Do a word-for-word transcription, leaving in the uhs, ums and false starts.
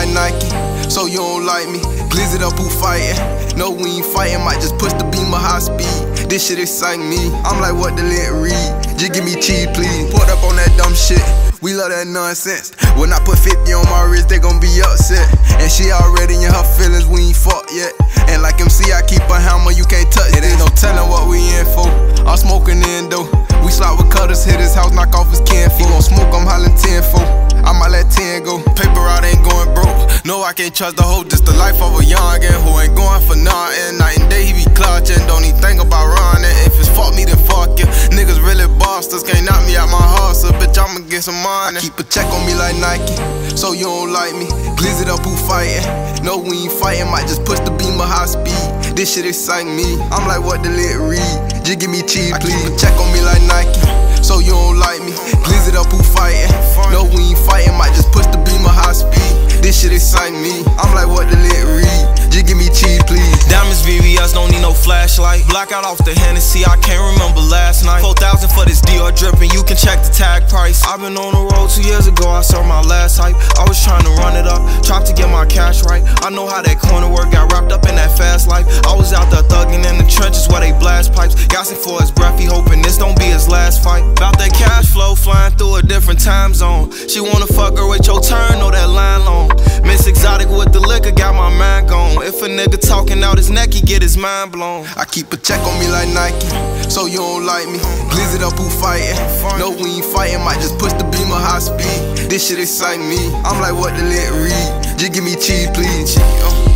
Nike, so you don't like me. Glizzy'd up, who fightin'? No, we ain't fightin', might just push the Bimmer high speed. This shit excite me, I'm like, what the lit read? Just give me cheese, please. Put up on that dumb shit, we love that nonsense. When I put fifty on my wrist, they gon' be upset. And she already in her feelings, we ain't fucked yet. And like M C, I keep a hammer, you can't touch it. Ain't no telling what we in for. I'm smoking endo. We slide with cutters, hit his house, knock off his kinfolk. He gon' smoke, I'm hollering tenfold. I might let ten go. Paper out ain't going broke. No, I can't trust the hoe, just the life of a youngin who ain't going for nothing. Night and day he be clutching, don't even think about running. If it's fuck me, then fuck you. Niggas really bosses, can't knock me out my hustle. Bitch, I'ma get some money. I keep a check on me like Nike, so you don't like me. Glizzy'd up, who fightin'? No, we ain't fightin', might just push the Bimmer high speed. This shit excite me, I'm like, what the lit read? Just give me cheese, please. I keep a check on me like Nike, so you don't like me. Glizzy'd up, who fightin'? No, we ain't fightin', might just push the Bimmer high speed. This shit excite me, I'm like, what the lit read? Just give me cheese, please. Diamonds V V S, don't need no flashlight. Blackout off the Hennessy, I can't remember last night. Four thousand for this Dior drippin', you can check the tag price. I've been on the road two years ago, I saw my last hype. I was trying to run it up, tried to get my cash right. I know how that corner work, got wrapped up in that fast life. I was out there thugging in the trenches where they blast pipes. Gassing for his breath, he hoping this don't be his last fight. About that cash flow, flying through a different time zone. She wanna fuck her, wait your turn, know that line long. Miss Exotic with the liquor, got my mind gone. If a nigga talking out his neck, he get his mind blown. I keep a check on me like Nike, so you don't like me. Glizzy'd up, who fightin'? No, we ain't fightin', might just push the Bimmer high speed. This shit excite me, I'm like, what the lit read? Just give me cheese, please.